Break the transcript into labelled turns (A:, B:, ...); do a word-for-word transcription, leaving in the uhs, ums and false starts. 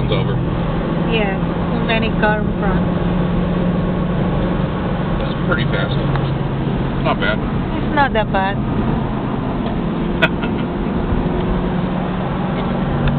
A: comes over.
B: Yes, too many car in front.
A: That's pretty fast. Not bad.
B: It's not that bad.